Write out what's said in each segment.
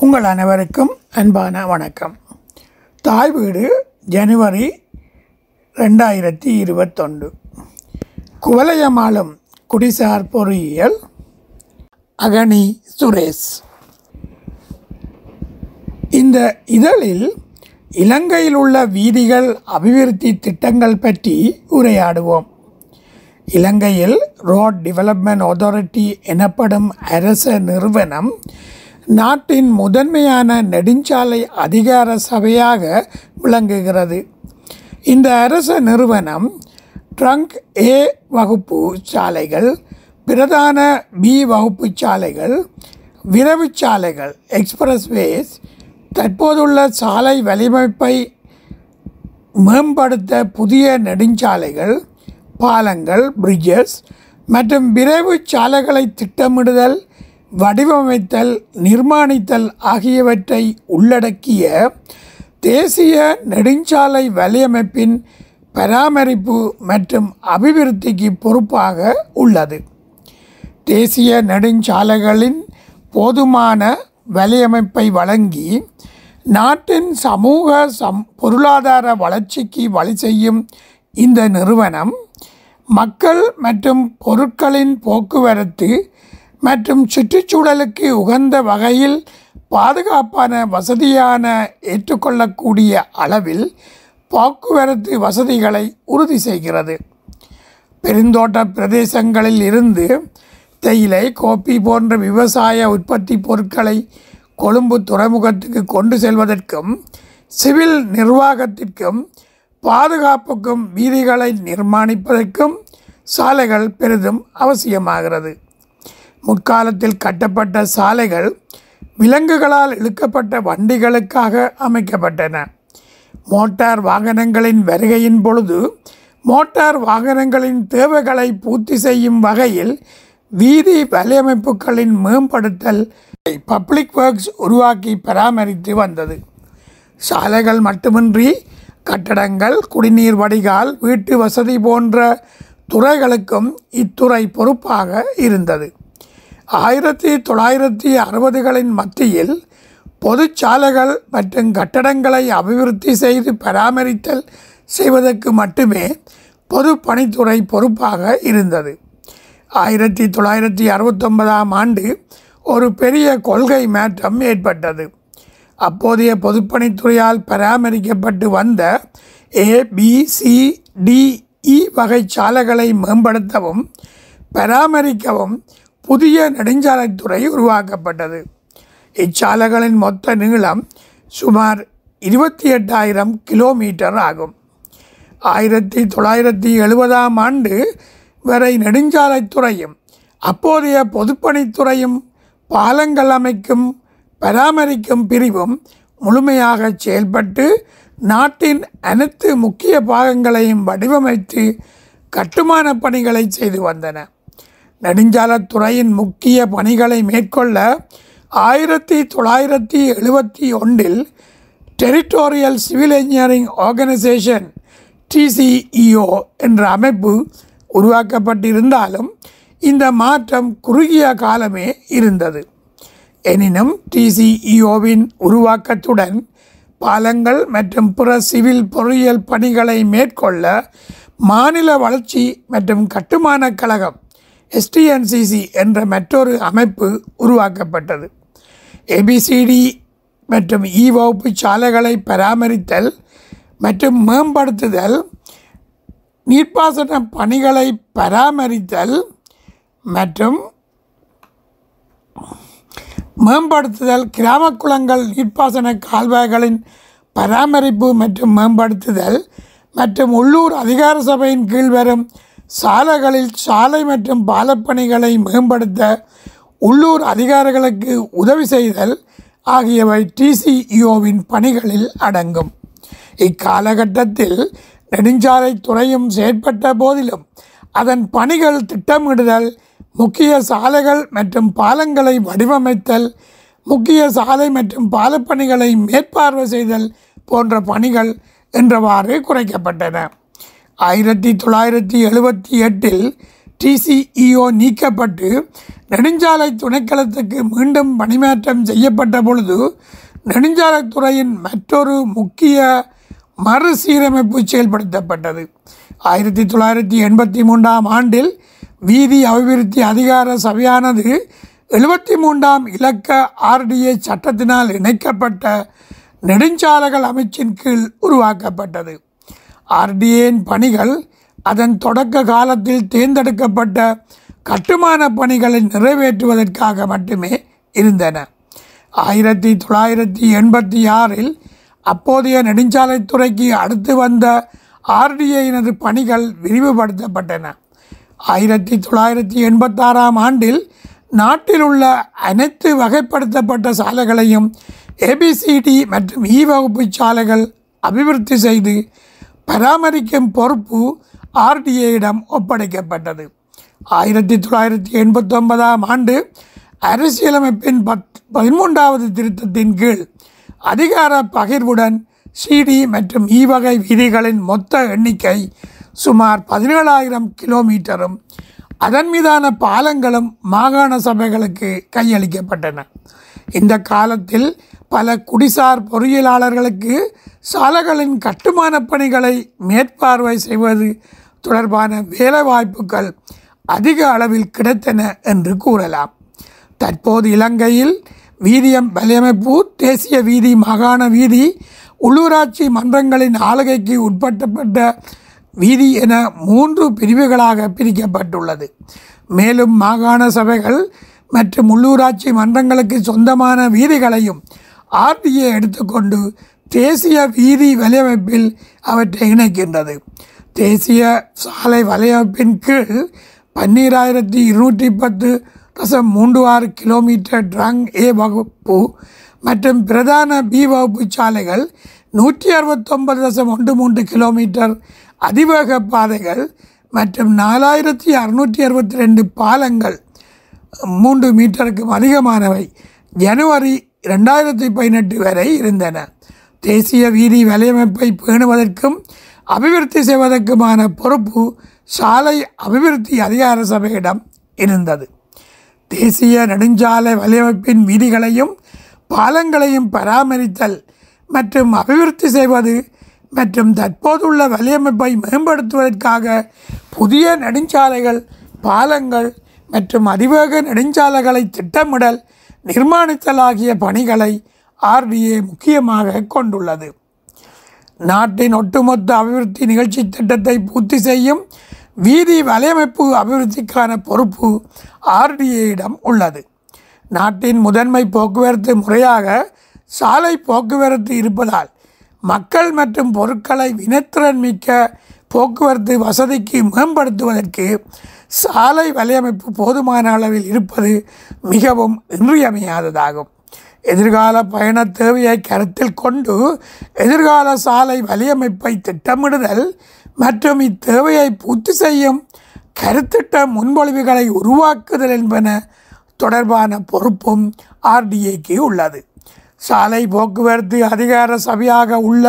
உங்கள் அனைவருக்கும் அன்பான வணக்கம். தாய்வீடு ஜனவரி 2021. வலயமாலும் குடிசார் பொறியியல். akani.suresh. இந்த இதழில் இலங்கையில் உள்ள வீதிகள் அபிவிருத்தி திட்டங்கள் பற்றி உரையாடுவோம். இலங்கையில் ரோட் டெவலப்மெண்ட் அத்தாரிட்டி எனப்படும் அரச நிறுவனம் நாட்டின் முதன்மையான நெடுஞ்சாலை அதிகார சபையாக விளங்குகிறது. இந்த அரச நிறுவனம் ட்ரங்க் ஏ வகுப்பு சாலைகள், பிரதான பி வகுப்பு சாலைகள், விரைவு சாலைகள் எக்ஸ்பிரஸ்வேஸ், தற்போதுள்ள சாலை வலையமைப்பை மேம்படுத்த புதிய நெடுஞ்சாலைகள், பாலங்கள், பிரிட்ஜஸ் மற்றும் விரைவு சாலைகளை திட்டமிடுதல், வடிவமைத்தல், நிர்மாணித்தல் ஆகியவற்றை உள்ளடக்கிய தேசிய நெடுஞ்சாலை வலையமைப்பின் பராமரிப்பு மற்றும் அபிவிருத்திக்கு பொறுப்பாக உள்ளது. தேசிய நெடுஞ்சாலைகளின் போதுமான வலையமைப்பை வழங்கி நாட்டின் சமூக பொருளாதார வளர்ச்சிக்கு வழி செய்யும் இந்த நிறுவனம் மக்கள் மற்றும் பொருட்களின் போக்குவரத்து மற்றும் சுற்றுச்சூழலுக்கு உகந்த வகையில் பாதுகாப்பான, வசதியான, ஏற்றுக்கொள்ளக்கூடிய அளவில் போக்குவரத்து வசதிகளை உறுதி செய்கிறது. பெருந்தோட்ட பிரதேசங்களில் இருந்து தேயிலை, கோப்பி போன்ற விவசாய உற்பத்தி பொருட்களை கொழும்பு துறைமுகத்துக்கு கொண்டு செல்வதற்கும் சிவில் நிர்வாகத்திற்கும் பாதுகாப்புக்கும் வீதிகளை நிர்மாணிப்பதற்கும் சாலைகள் பெரிதும் அவசியமாகிறது. முற்காலத்தில் கட்டப்பட்ட சாலைகள் விலங்குகளால் இழுக்கப்பட்ட வண்டிகளுக்காக அமைக்கப்பட்டன. மோட்டார் வாகனங்களின் வருகையின் பொழுது மோட்டார் வாகனங்களின் தேவைகளை பூர்த்தி செய்யும் வகையில் வீதி வலையமைப்புகளின் மேம்படுத்தல் பப்ளிக் ஒர்க்ஸ் உருவாக்கி பராமரித்து வந்தது. சாலைகள் மட்டுமின்றி கட்டடங்கள், குடிநீர் வடிகால், வீட்டு வசதி போன்ற துறைகளுக்கும் இத்துறை பொறுப்பாக இருந்தது. 1960களின் மத்தியில் பொது சாலைகள் மற்றும் கட்டடங்களை அபிவிருத்தி செய்து பராமரித்தல் செய்வதற்கு மட்டுமே பொது பணித்துறை பொறுப்பாக இருந்தது. 1969ஆம் ஆண்டு ஒரு பெரிய கொள்கை மாற்றம் ஏற்பட்டது. அப்போதைய பொதுப்பணித்துறையால் பராமரிக்கப்பட்டு வந்த ABCDE வகை சாலைகளை மேம்படுத்தவும் பராமரிக்கவும் புதிய நெடுஞ்சாலைத்துறை உருவாக்கப்பட்டது. இச்சாலைகளின் மொத்த நீளம் சுமார் 28,000 கிலோமீட்டர் ஆகும். 1970ஆம் ஆண்டு வரை நெடுஞ்சாலைத்துறையும் அப்போதைய பொதுப்பணித்துறையும் பாலங்கள் அமைக்கும் பராமரிக்கும் பிரிவும் முழுமையாக செயல்பட்டு நாட்டின் அனைத்து முக்கிய பாகங்களையும் வடிவமைத்து கட்டுமான பணிகளை செய்து வந்தன. நெடுஞ்சாலைத்துறையின் முக்கிய பணிகளை மேற்கொள்ள 1971இல் territorial civil engineering organisation TCEO என்ற அமைப்பு உருவாக்கப்பட்டிருந்தாலும் இந்த மாற்றம் குறுகிய காலமே இருந்தது. எனினும் TCEOவின் உருவாக்கத்துடன் பாலங்கள் மற்றும் பிற சிவில் பொறியியல் பணிகளை மேற்கொள்ள மாநில வளர்ச்சி மற்றும் கட்டுமான கழகம் STNCC என்ற மற்றொரு அமைப்பு உருவாக்கப்பட்டது. ABCD மற்றும் E வகுப்பு சாலைகளை பராமரித்தல் மற்றும் மேம்படுத்துதல், நீர்ப்பாசன பணிகளை பராமரித்தல் மற்றும் மேம்படுத்துதல், கிராம குளங்கள், நீர்ப்பாசன கால்வாய்களின் பராமரிப்பு மற்றும் மேம்படுத்துதல் மற்றும் உள்ளூர் அதிகார சபையின் கீழ் வரும் சாலைகளில் சாலை மற்றும் பாலப்பணிகளை மேம்படுத்த உள்ளூர் அதிகாரிகளுக்கு உதவி செய்தல் ஆகியவை TCEOவின் பணிகளில் அடங்கும். இக்காலகட்டத்தில் நெடுஞ்சாலைத்துறையும் செயற்பட்ட போதிலும் அதன் பணிகள் திட்டமிடுதல், முக்கிய சாலைகள் மற்றும் பாலங்களை வடிவமைத்தல், முக்கிய சாலை மற்றும் பாலப்பணிகளை மேற்பார்வை செய்தல் போன்ற பணிகள் என்றவாறு குறைக்கப்பட்டன. 1978இல் TCEO நீக்கப்பட்டு நெடுஞ்சாலை துணைக்களத்துக்கு மீண்டும் பணிமாற்றம் செய்யப்பட்ட பொழுது நெடுஞ்சாலைத்துறையின் மற்றொரு முக்கிய மறுசீரமைப்பு செயல்படுத்தப்பட்டது. 1983ஆம் ஆண்டில் வீதி அபிவிருத்தி அதிகார சபையானது 73ஆம் இலக்க RDA சட்டத்தினால் இணைக்கப்பட்ட நெடுஞ்சாலைகள் அமைச்சின் கீழ் உருவாக்கப்பட்டது. RDAயின் பணிகள் அதன் தொடக்க காலத்தில் தேர்ந்தெடுக்கப்பட்ட கட்டுமான பணிகளை நிறைவேற்றுவதற்காக மட்டுமே இருந்தன. 1986இல் அப்போதைய நெடுஞ்சாலைத்துறைக்கு அடுத்து வந்த RDAயினது பணிகள் விரிவுபடுத்தப்பட்டன. 1986ஆம் ஆண்டில் நாட்டில் உள்ள அனைத்து வகைப்படுத்தப்பட்ட சாலைகளையும் ABCD மற்றும் E வகுப்பு சாலைகள் அபிவிருத்தி செய்து பராமரிக்கும் பொறுப்பு RDAயிடம் ஒப்படைக்கப்பட்டது. 1989ஆம் ஆண்டு அரசியலமைப்பின் 13வது திருத்தத்தின் கீழ் அதிகார பகிர்வுடன் CD மற்றும் E வகை வீதிகளின் மொத்த எண்ணிக்கை சுமார் 17,000 கிலோமீட்டரும் அதன் மீதான பாலங்களும் மாகாண சபைகளுக்கு கையளிக்கப்பட்டன. இந்த காலத்தில் பல குடிசார் பொறியியலாளர்களுக்கு சாலைகளின் கட்டுமான பணிகளை மேற்பார்வை செய்வது தொடர்பான வேலைவாய்ப்புகள் அதிக அளவில் கிடைத்தன என்று கூறலாம். தற்போது இலங்கையில் வீதியம் வலையமைப்பு, தேசிய வீதி, மாகாண வீதி, உள்ளூராட்சி மன்றங்களின் ஆளுகைக்கு உட்பட்டப்பட்ட வீதி என 3 பிரிவுகளாக பிரிக்கப்பட்டுள்ளது. மேலும் மாகாண சபைகள் மற்றும் உள்ளூராட்சி மன்றங்களுக்கு சொந்தமான வீதிகளையும் RDA எடுத்துக்கொண்டு தேசிய வீதி வலையமைப்பில் அவற்றை இணைக்கின்றது. தேசிய சாலை வலையமைப்பின் கீழ் 12,210.36 கிலோமீட்டர் ட்ரங் A வகுப்பு மற்றும் பிரதான B வகுப்பு சாலைகள், 169.13 கிலோமீட்டர் அதிவேக பாதைகள் மற்றும் 4,662 பாலங்கள் 3 மீட்டருக்கும் அதிகமானவை ஜனவரி 2018 வரை இருந்தன. தேசிய வீதி வலையமைப்பை பேணுவதற்கும் அபிவிருத்தி செய்வதற்குமான பொறுப்பு சாலை அபிவிருத்தி அதிகார சபையிடம் இருந்தது. தேசிய நெடுஞ்சாலை வலையமைப்பின் வீதிகளையும் பாலங்களையும் பராமரித்தல் மற்றும் அபிவிருத்தி செய்வது மற்றும் தற்போதுள்ள வலையமைப்பை மேம்படுத்துவதற்காக புதிய நெடுஞ்சாலைகள், பாலங்கள் மற்றும் அதிவேக நெடுஞ்சாலைகளை திட்டமிடல், நிர்மாணித்தல் ஆகிய பணிகளை RDA முக்கியமாக கொண்டுள்ளது. நாட்டின் ஒட்டுமொத்த அபிவிருத்தி நிகழ்ச்சி திட்டத்தை பூர்த்தி செய்யும் வீதி வலையமைப்பு அபிவிருத்திக்கான பொறுப்பு RDAயிடம் உள்ளது. நாட்டின் முதன்மை போக்குவரத்து முறையாக சாலை போக்குவரத்து இருப்பதால் மக்கள் மற்றும் பொருட்களை வினைத்திறன் மிக்க போக்குவரத்து வசதிக்கு மேம்படுத்துவதற்கு சாலை வலையமைப்பு போதுமான அளவில் இருப்பது மிகவும் இன்றியமையாததாகும். எதிர்கால பயண தேவையை கருத்தில் கொண்டு எதிர்கால சாலை வலையமைப்பை திட்டமிடுதல் மற்றும் இத்தேவையை பூர்த்தி செய்யும் கருத்திட்ட முன்மொழிவுகளை உருவாக்குதல் என்பன தொடர்பான பொறுப்பும் RDAக்கு உள்ளது. சாலை போக்குவரத்து அதிகார சபையாக உள்ள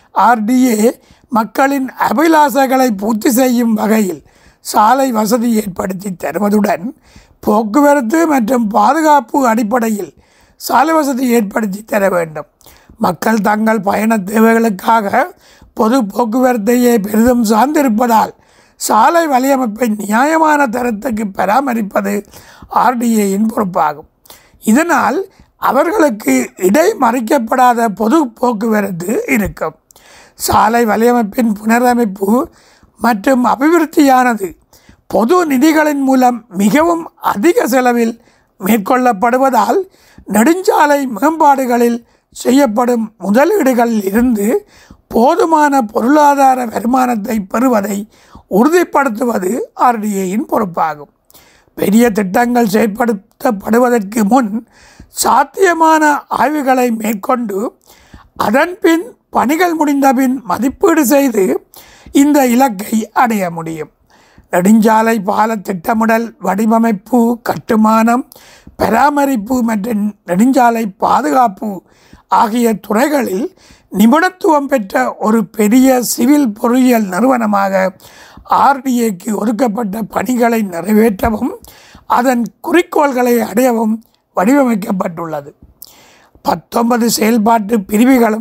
RDA மக்களின் அபிலாசைகளை பூர்த்தி செய்யும் வகையில் சாலை வசதி ஏற்படுத்தி தருவதுடன் போக்குவரத்து மற்றும் பாதுகாப்பு அடிப்படையில் சாலை வசதி ஏற்படுத்தி தர வேண்டும். மக்கள் தங்கள் பயண தேவைகளுக்காக பொது போக்குவரத்தையே பெரிதும் சார்ந்திருப்பதால் சாலை வலையமைப்பை நியாயமான தரத்துக்கு பராமரிப்பது RDAயின் பொறுப்பாகும். இதனால் அவர்களுக்கு இடைமறிக்கப்படாத பொது போக்குவரத்து இருக்கும். சாலை வலையமைப்பின் புனரமைப்பு மற்றும் அபிவிருத்தியானது பொது நிதிகளின் மூலம் மிகவும் அதிக செலவில் மேற்கொள்ளப்படுவதால் நெடுஞ்சாலை மேம்பாடுகளில் செய்யப்படும் முதலீடுகளில் இருந்து போதுமான பொருளாதார வருமானத்தை பெறுவதை உறுதிப்படுத்துவது RDAயின் பொறுப்பாகும். பெரிய திட்டங்கள் செயற்படுத்தப்படுவதற்கு முன் சாத்தியமான ஆய்வுகளை மேற்கொண்டு அதன்பின் பணிகள் முடிந்தபின் மதிப்பீடு செய்து இந்த இலக்கை அடைய முடியும். நெடுஞ்சாலை பால திட்டமிடல், வடிவமைப்பு, கட்டுமானம், பராமரிப்பு மற்றும் நெடுஞ்சாலை பாதுகாப்பு ஆகிய துறைகளில் நிபுணத்துவம் பெற்ற ஒரு பெரிய சிவில் பொறியியல் நிறுவனமாக RDAக்கு ஒதுக்கப்பட்ட பணிகளை நிறைவேற்றவும் அதன் குறிக்கோள்களை அடையவும் வடிவமைக்கப்பட்டுள்ளது. 19 செயல்பாட்டு பிரிவுகளும்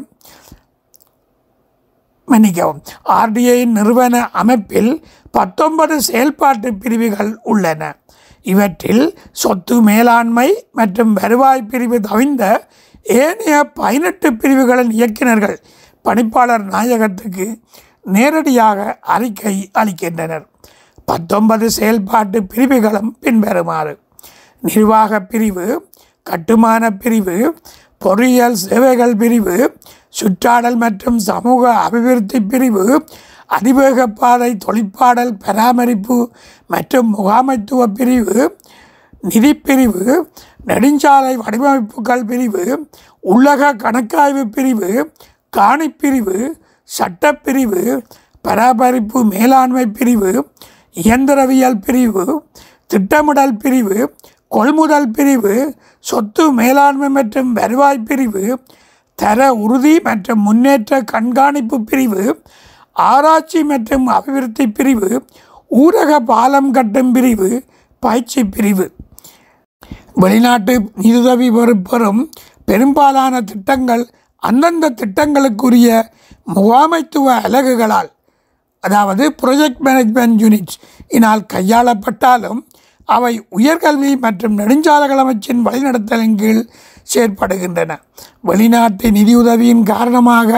RDAயின் நிறுவன அமைப்பில் 19 செயல்பாட்டு பிரிவுகள் உள்ளன. இவற்றில் சொத்து மேலாண்மை மற்றும் வருவாய் பிரிவு தவிர்ந்த ஏனைய 18 பிரிவுகளின் இயக்குநர்கள் பணிப்பாளர் நாயகத்துக்கு நேரடியாக அறிக்கை அளிக்கின்றனர். 19 செயல்பாட்டு பிரிவுகளும் பின்வருமாறு: நிர்வாக பிரிவு, கட்டுமான பிரிவு, பொறியியல் சேவைகள் பிரிவு, சுற்றாடல் மற்றும் சமூக அபிவிருத்தி பிரிவு, அதிவேக பாதை தொழிற்பாடல் பராமரிப்பு மற்றும் முகாமைத்துவ பிரிவு, நிதி பிரிவு, நெடுஞ்சாலை வடிவமைப்புகள் பிரிவு, உள்ளக கணக்காய்வு பிரிவு, காணிப்பிரிவு, சட்டப்பிரிவு, பராமரிப்பு மேலாண்மை பிரிவு, இயந்திரவியல் பிரிவு, திட்டமிடல் பிரிவு, கொள்முதல் பிரிவு, சொத்து மேலாண்மை மற்றும் வருவாய் பிரிவு, தர உறுதி மற்றும் முன்னேற்ற கண்காணிப்பு பிரிவு, ஆராய்ச்சி மற்றும் அபிவிருத்தி பிரிவு, ஊரக பாலம் கட்டும் பிரிவு, பயிற்சி பிரிவு. வெளிநாட்டு நிதியுதவி பெறும் பெரும்பாலான திட்டங்கள் அந்தந்த திட்டங்களுக்குரிய முகாமைத்துவ அலகுகளால், அதாவது ப்ரொஜெக்ட் மேனேஜ்மெண்ட் யூனிட்ஸ் இனால் கையாளப்பட்டாலும் அவை உயர்கல்வி மற்றும் நெடுஞ்சாலைகள் அமைச்சின் வழிநடத்தலின் கீழ் செயற்படுகின்றன. வெளிநாட்டு நிதியுதவியின் காரணமாக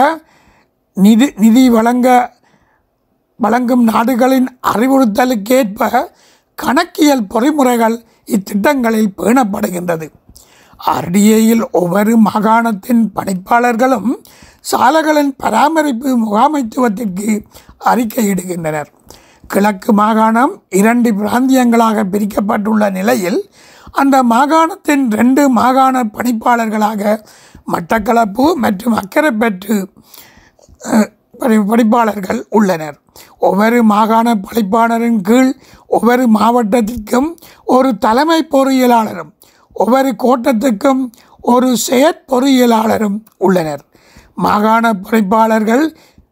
நிதி வழங்கும் நாடுகளின் அறிவுறுத்தலுக்கேற்ப கணக்கியல் பொறிமுறைகள் இத்திட்டங்களில் பேணப்படுகின்றது. RDAயில் ஒவ்வொரு மாகாணத்தின் பணிப்பாளர்களும் சாலைகளின் பராமரிப்பு முகாமைத்துவத்திற்கு அறிக்கையிடுகின்றனர். கிழக்கு மாகாணம் 2 பிராந்தியங்களாக பிரிக்கப்பட்டுள்ள நிலையில் அந்த மாகாணத்தின் 2 மாகாண பணிப்பாளர்களாக மட்டக்களப்பு மற்றும் அக்கரைப்பற்று பணிப்பாளர்கள் உள்ளனர். ஒவ்வொரு மாகாண பணிப்பாளரின் கீழ் ஒவ்வொரு மாவட்டத்திற்கும் ஒரு தலைமை பொறியியலாளரும் ஒவ்வொரு கோட்டத்துக்கும் ஒரு செயற்பொறியியலாளரும் உள்ளனர். மாகாண பணிப்பாளர்கள்,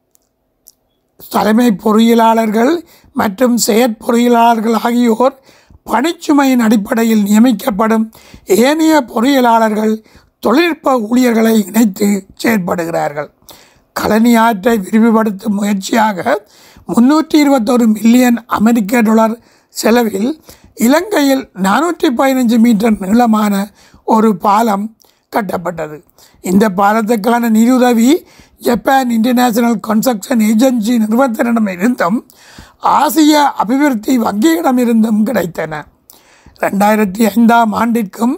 தலைமை பொறியியலாளர்கள் மற்றும் செயற்பொறியியலாளர்கள் ஆகியோர் பணிச்சுமையின் அடிப்படையில் நியமிக்கப்படும் ஏனைய பொறியியலாளர்கள் தொழில்நுட்ப ஊழியர்களை இணைத்து செயற்படுகிறார்கள். கழனி ஆற்றை விரிவுபடுத்தும் முயற்சியாக 321 மில்லியன் அமெரிக்க டாலர் செலவில் இலங்கையில் 415 மீட்டர் நீளமான ஒரு பாலம் கட்டப்பட்டது. இந்த பாலத்துக்கான நிதியுதவி ஜப்பான் இன்டர்நேஷனல் கன்ஸ்ட்ரக்ஷன் ஏஜென்சி நிறுவனத்திடமிருந்தும் ஆசிய அபிவிருத்தி வங்கியிடமிருந்தும் கிடைத்தன. 2005ஆம் ஆண்டிற்கும்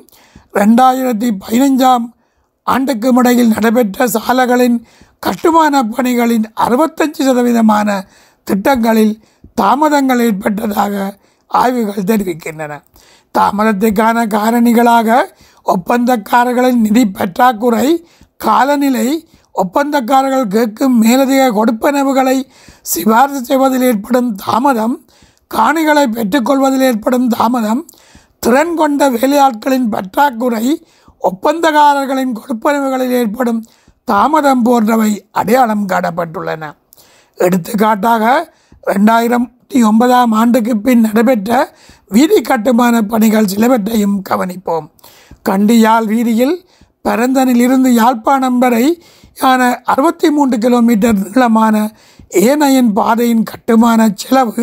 2015ஆம் ஆண்டுக்கும் இடையில் நடைபெற்ற சாலைகளின் கட்டுமான பணிகளின் 65% திட்டங்களில் தாமதங்கள் ஏற்பட்டதாக ஆய்வுகள் தெரிவிக்கின்றன. தாமதத்திற்கான காரணிகளாக ஒப்பந்தக்காரர்களின் நிதி பற்றாக்குறை, காலநிலை, ஒப்பந்தக்காரர்கள் கேட்கும் மேலதிக கொடுப்பனவுகளை சிபாரிசு செய்வதில் ஏற்படும் தாமதம், காணிகளை பெற்றுக்கொள்வதில் ஏற்படும் தாமதம், திறன் கொண்ட வேலையாட்களின் பற்றாக்குறை, ஒப்பந்தக்காரர்களின் கொடுப்பனவுகளில் ஏற்படும் தாமதம் போன்றவை அடையாளம் காணப்பட்டுள்ளன. எடுத்துக்காட்டாக 2009ஆம் ஆண்டுக்கு பின் நடைபெற்ற வீதி கட்டுமான பணிகள் சிலவற்றையும் கவனிப்போம். கண்டி யாழ் வீதியில் பரந்தனிலிருந்து யாழ்ப்பாணம் வரை 63 கிலோமீட்டர் நீளமான ஏனையின் பாதையின் கட்டுமான செலவு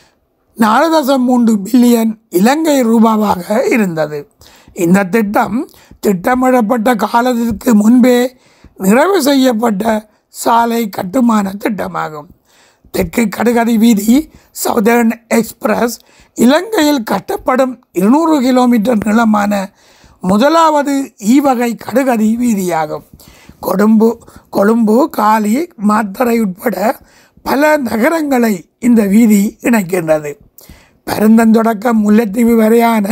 4.3 பில்லியன் இலங்கை ரூபாவாக இருந்தது. இந்த திட்டம் திட்டமிடப்பட்ட காலத்திற்கு முன்பே நிறைவு செய்யப்பட்ட சாலை கட்டுமான திட்டமாகும். தெற்கு கடுகதி வீதி சவுதர்ன் எக்ஸ்பிரஸ் இலங்கையில் கட்டப்படும் 200 கிலோமீட்டர் நீளமான முதலாவது வகை கடுகதி வீதியாகும். கொழும்பு, காலி, மாத்தறை உட்பட பல நகரங்களை இந்த வீதி இணைக்கின்றது. பரந்தன் முல்லைத்தீவு வரையான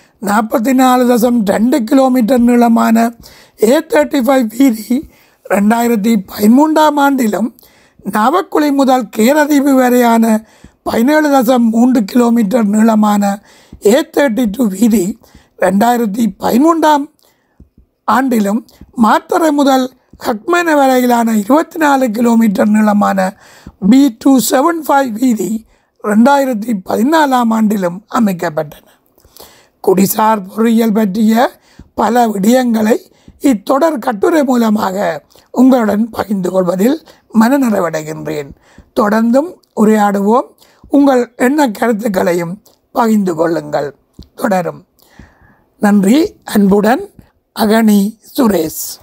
44.2 கிலோமீட்டர் நீளமான A35 வீதி 2013ஆம் ஆண்டிலும், நாவக்குழி முதல் கேரதீவு வரையான 17.3 கிலோமீட்டர் நீளமான A32 வீதி 2013ஆம் ஆண்டிலும், மாத்தறை முதல் ஹக்மன வரையிலான 24 கிலோமீட்டர் நீளமான B275 வீதி 2014ஆம் ஆண்டிலும் அமைக்கப்பட்டன. குடிசார் பொறியியல் பற்றிய பல விடயங்களை இத்தொடர் கட்டுரை மூலமாக உங்களுடன் பகிர்ந்து கொள்வதில் மனநிறைவடைகின்றேன். தொடர்ந்தும் உரையாடுவோம். உங்கள் எண்ண கருத்துக்களையும் பகிர்ந்து கொள்ளுங்கள். தொடரும். நன்றி. அன்புடன், அகனி சுரேஷ்.